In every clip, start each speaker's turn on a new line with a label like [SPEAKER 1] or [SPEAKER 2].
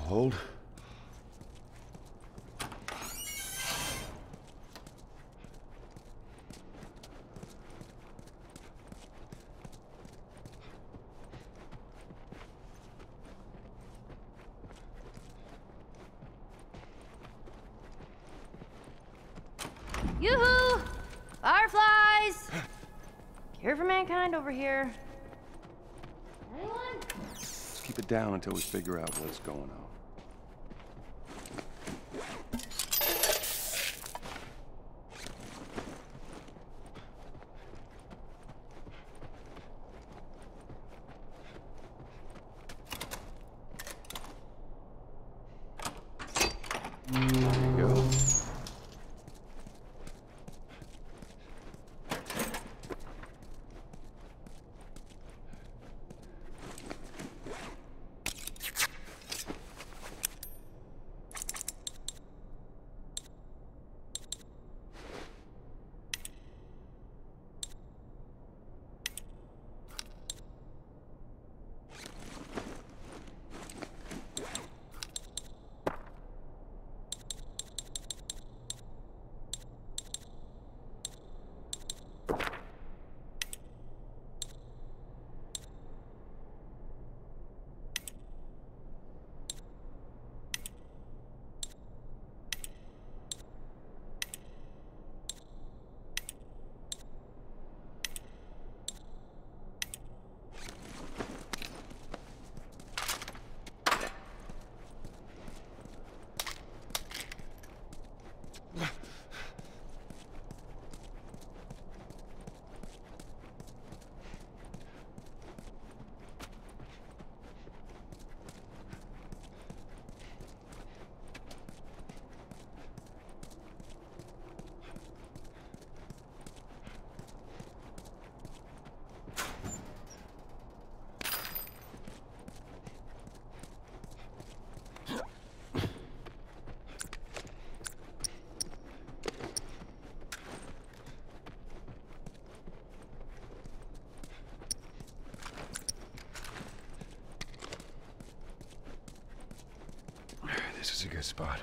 [SPEAKER 1] hold.
[SPEAKER 2] Yoo-hoo! Fireflies! Cure for mankind over here. Anyone?
[SPEAKER 1] Let's keep it down until we figure out what's going on. There you go. This is a good spot.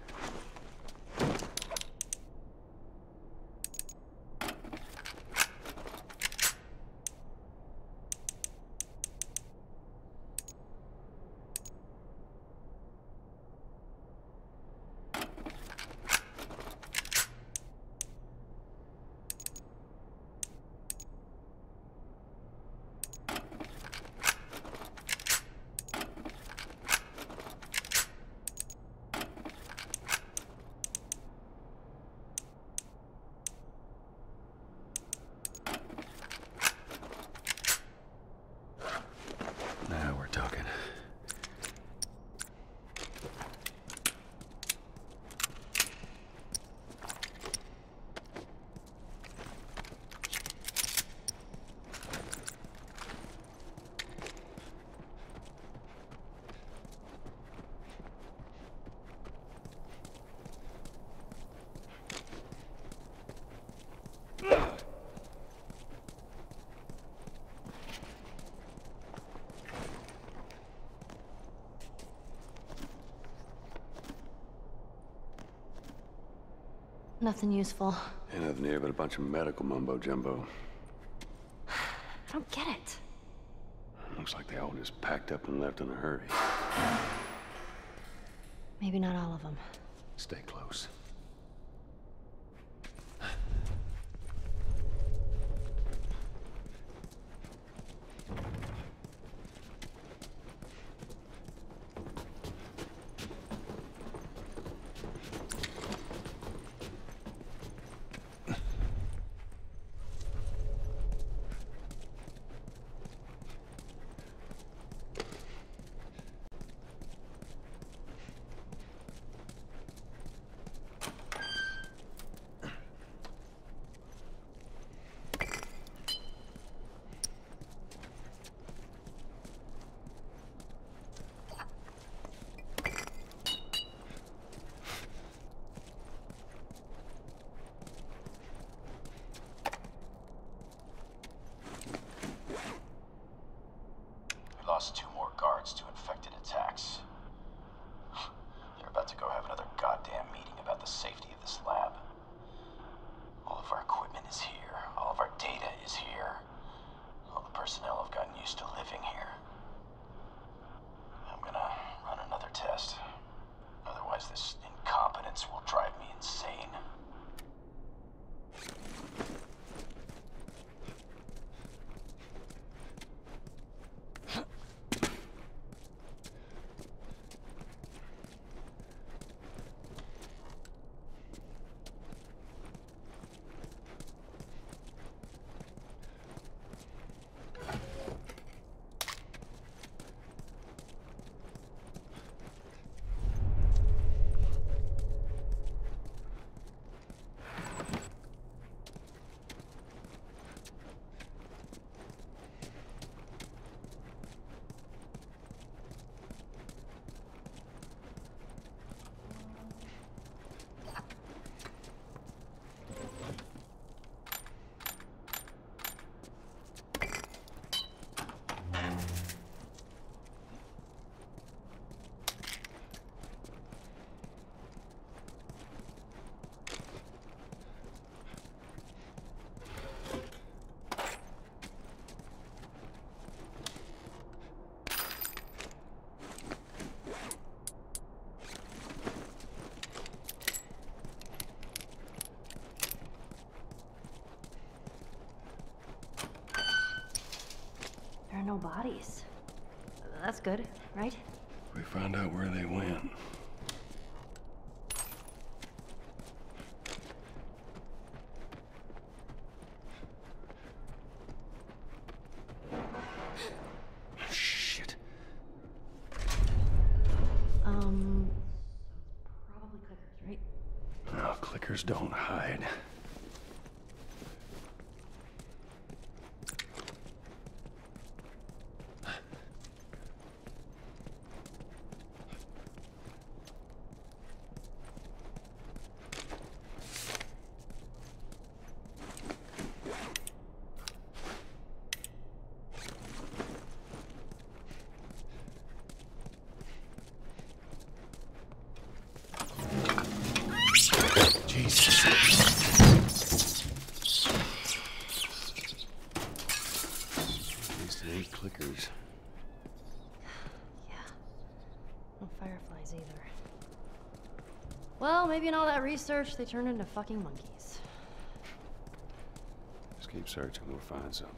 [SPEAKER 1] Now we're talking.
[SPEAKER 2] Nothing useful.
[SPEAKER 1] Ain't nothing here but a bunch of medical mumbo-jumbo.
[SPEAKER 2] I don't get it.
[SPEAKER 1] Looks like they all just packed up and left in a hurry.
[SPEAKER 2] Maybe not all of them.
[SPEAKER 1] Stay close.
[SPEAKER 2] are no bodies. That's good, right?
[SPEAKER 1] We find out where they went. Shit.
[SPEAKER 2] Probably clickers, right?
[SPEAKER 1] No, clickers don't hide. Jesus. At least it ain't clickers.
[SPEAKER 2] Yeah. No fireflies either. Well, maybe in all that research, they turned into fucking monkeys.
[SPEAKER 1] Just keep searching, we'll find something.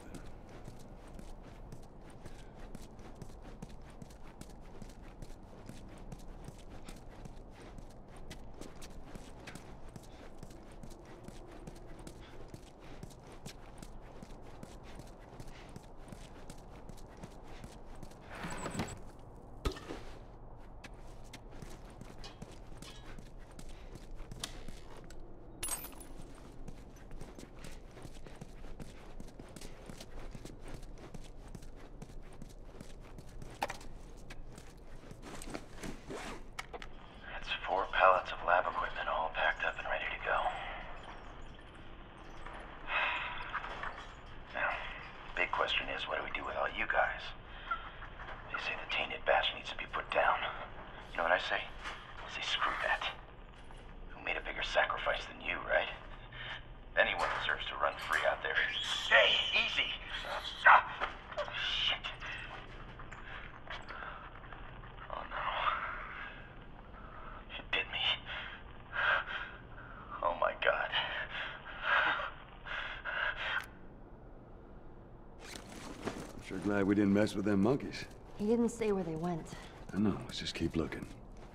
[SPEAKER 1] Sure glad we didn't mess with them monkeys.
[SPEAKER 2] He didn't say where they went.
[SPEAKER 1] I know, let's just keep looking.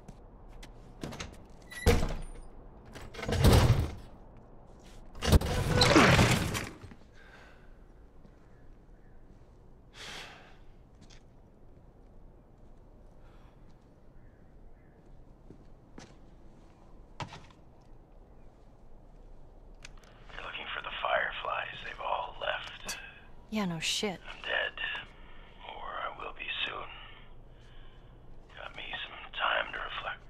[SPEAKER 3] You're looking for the fireflies. They've all left.
[SPEAKER 2] Yeah, no shit.
[SPEAKER 3] I'm dead. Or I will be soon. Got me some time to reflect.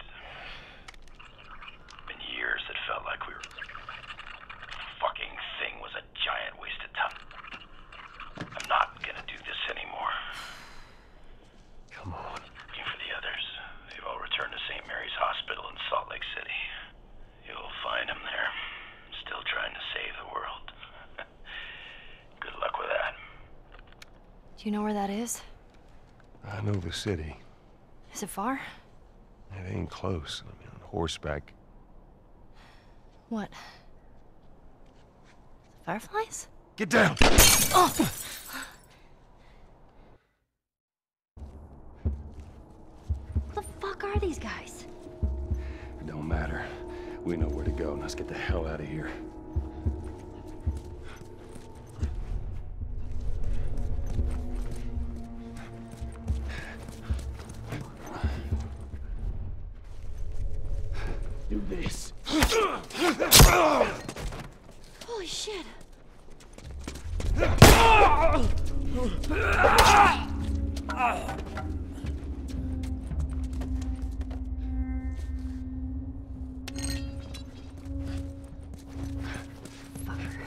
[SPEAKER 3] Been years that felt like we were... Fucking thing was a giant waste of time. I'm not gonna do this anymore.
[SPEAKER 1] Come on.
[SPEAKER 3] Looking for the others. They've all returned to St. Mary's Hospital in Salt Lake City. You'll find them there. Still trying to save the world. Good luck with that.
[SPEAKER 2] Do you know where that is?
[SPEAKER 1] I know the city.
[SPEAKER 2] Is it far?
[SPEAKER 1] It ain't close. I mean, on horseback.
[SPEAKER 2] What? The fireflies?
[SPEAKER 1] Get down!
[SPEAKER 2] Oh! Who the fuck are these guys?
[SPEAKER 1] It don't matter. We know where to go. Let's get the hell out of here. Do this.
[SPEAKER 2] Holy shit! Fucker.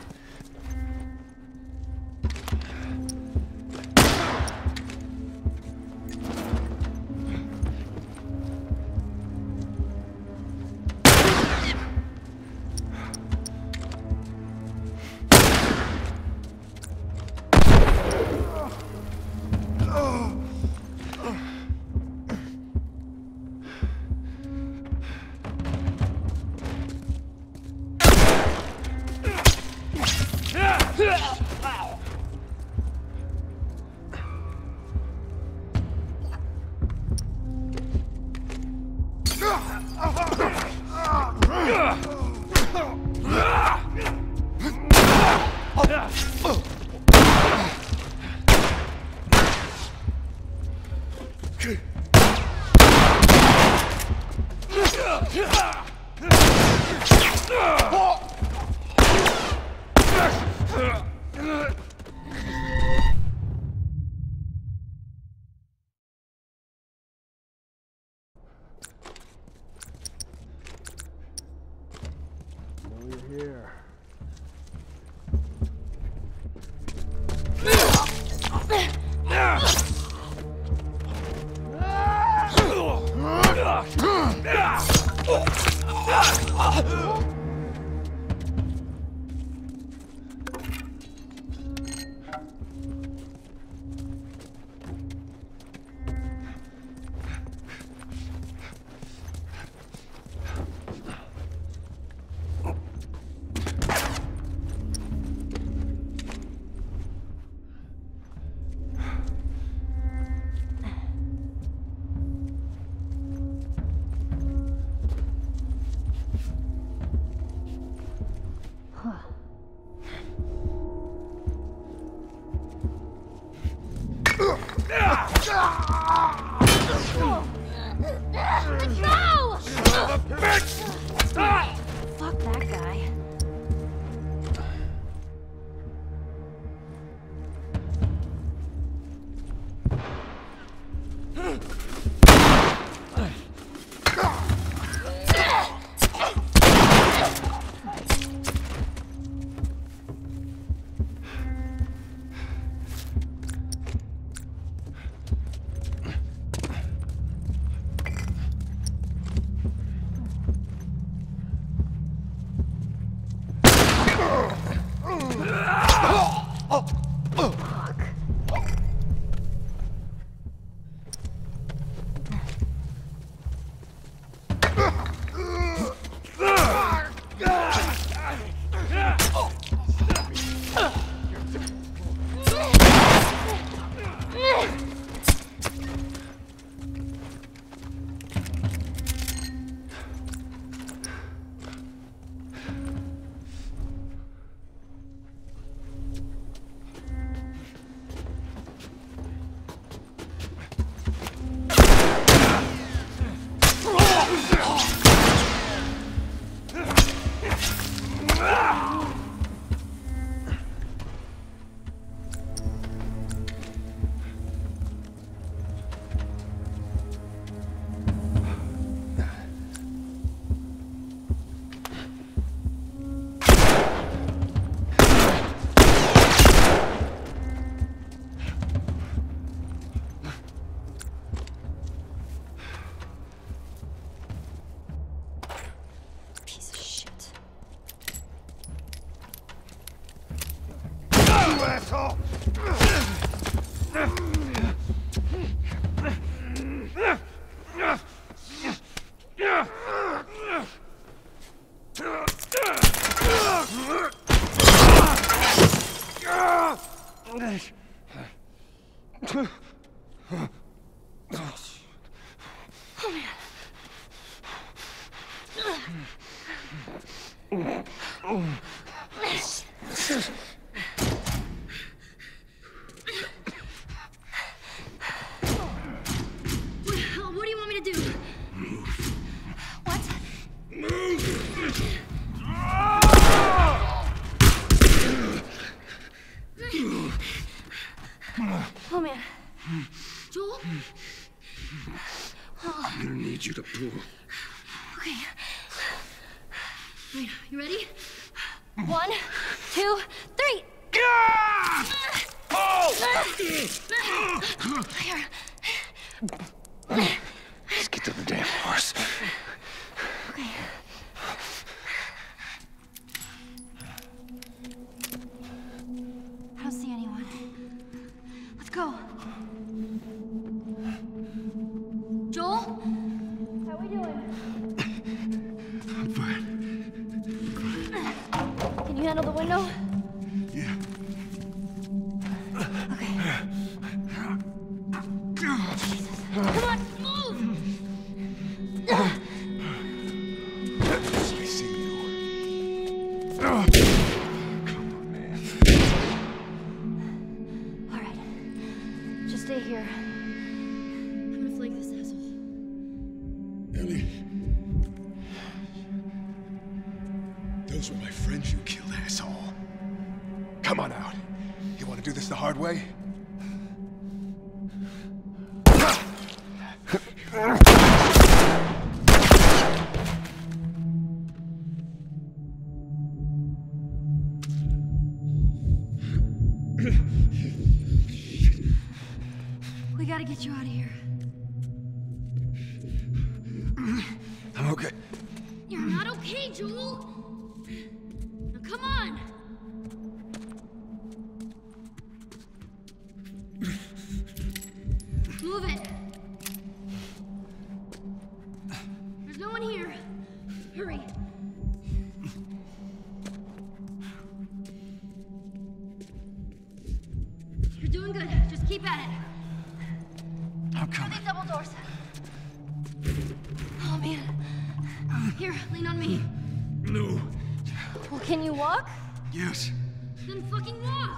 [SPEAKER 2] Fuck that guy. What do you want me to do? What? Oh man. Joel?
[SPEAKER 1] I'm gonna need you to pull.
[SPEAKER 2] Okay. Wait, you ready? 1, 2, 3. Here.
[SPEAKER 1] Let's get to the damn horse.
[SPEAKER 2] Okay. I don't see anyone. Let's go. Joel? How we doing?
[SPEAKER 1] I'm fine.
[SPEAKER 2] Can you handle the window?
[SPEAKER 1] Yeah.
[SPEAKER 2] Okay. Come on, move!
[SPEAKER 1] I see you. Come on, man.
[SPEAKER 2] All right. Just stay here. I'm gonna flank this asshole.
[SPEAKER 1] Ellie,
[SPEAKER 4] Come on out. You want to do this the hard way?
[SPEAKER 2] We gotta get you out of here.
[SPEAKER 4] I'm okay.
[SPEAKER 2] You're not okay, Joel! Now come on! Move it! There's no one here. Hurry. You're doing good. Just keep at it.
[SPEAKER 4] I'm
[SPEAKER 2] Through
[SPEAKER 4] coming.
[SPEAKER 2] these double doors. Oh, man. Here, lean on me.
[SPEAKER 4] No.
[SPEAKER 2] Well, can you walk?
[SPEAKER 4] Yes.
[SPEAKER 2] Then fucking walk!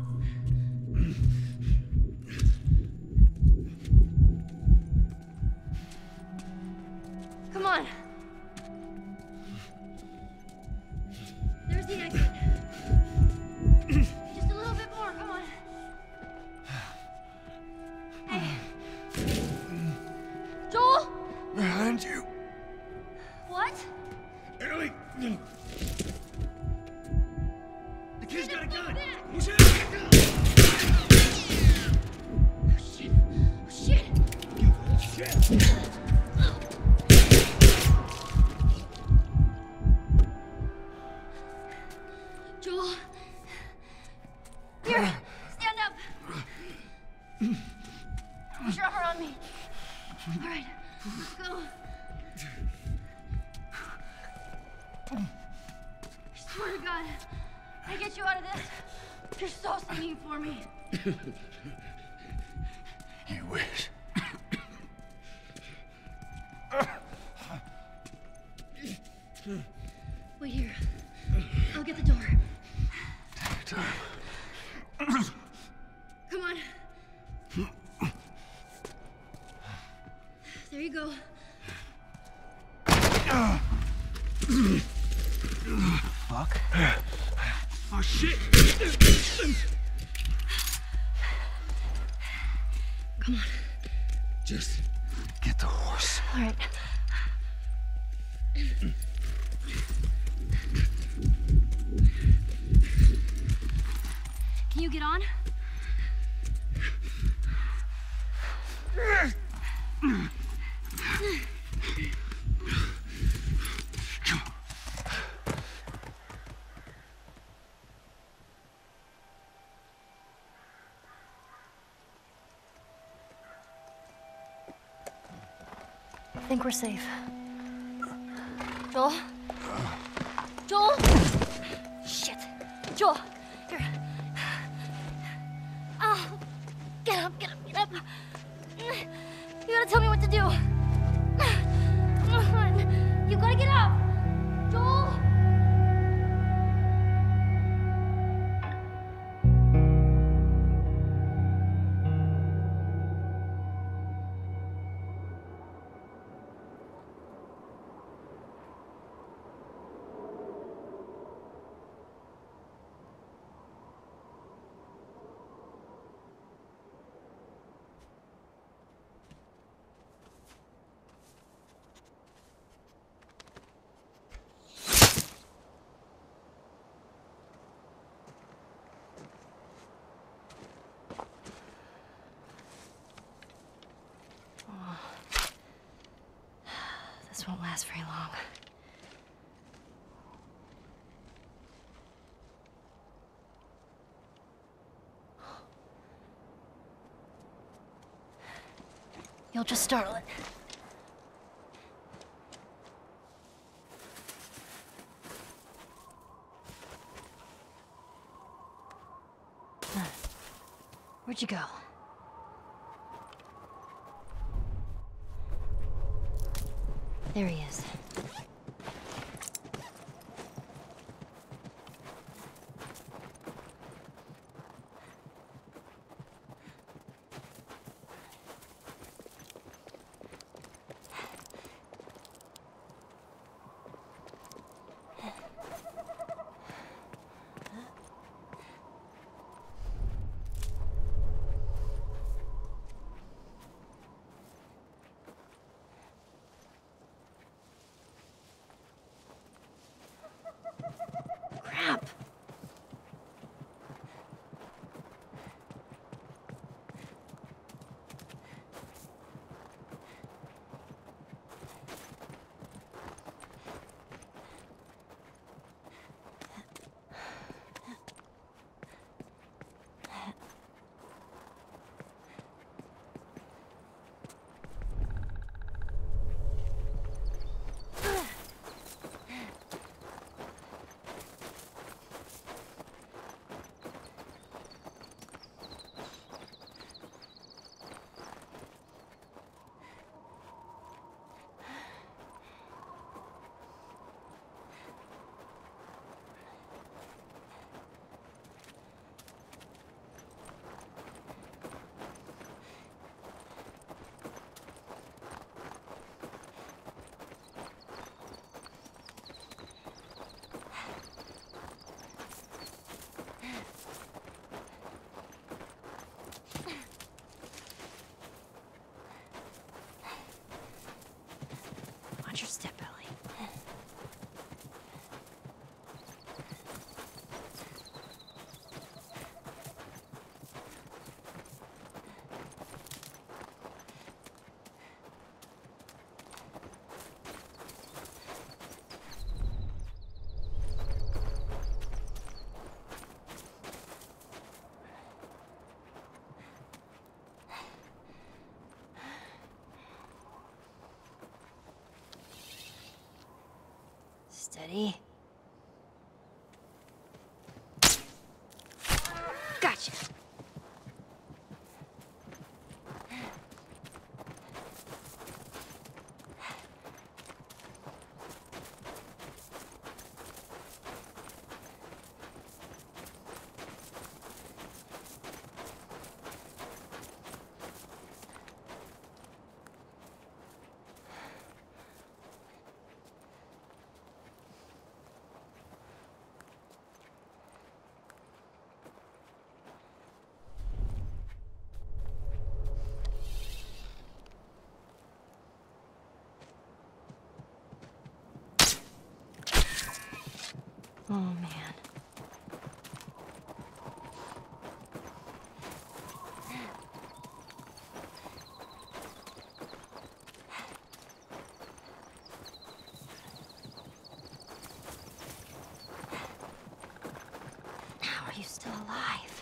[SPEAKER 2] Come on. There's the exit. Just a little bit more, come on. Hey. Joel?
[SPEAKER 4] Behind you.
[SPEAKER 2] What?
[SPEAKER 4] Ellie. The kid's got a gun.
[SPEAKER 2] Back.
[SPEAKER 4] He's got a gun.
[SPEAKER 2] Oh, shit. Oh, shit.
[SPEAKER 4] Shit.
[SPEAKER 2] Joel. Here, stand up. Put your arm around me. All right, let's go. I swear to God, I get you out of this. You're so singing for me.
[SPEAKER 4] You wish.
[SPEAKER 2] Wait here. I'll get the door.
[SPEAKER 4] Take your time.
[SPEAKER 2] Come on. There you go.
[SPEAKER 4] Fuck. Oh shit.
[SPEAKER 2] Come on.
[SPEAKER 4] Just get the horse.
[SPEAKER 2] All right. Can you get on? I think we're safe. Joel? Joel? Shit. Joel, here. Oh, get up, get up, get up. You gotta tell me what to do. Come on. You gotta get up. Joel? This won't last very long. You'll just startle it. Where'd you go? There he is. Steady. Gotcha. Oh, man. How are you still alive?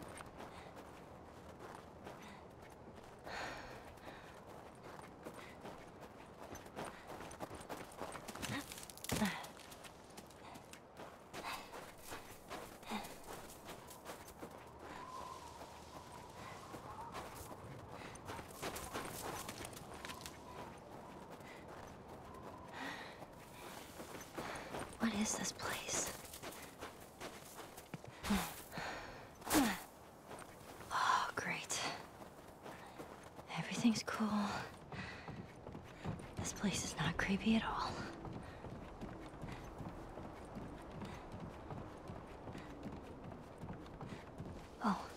[SPEAKER 2] What is this place? Oh, great. Everything's cool. This place is not creepy at all. Oh.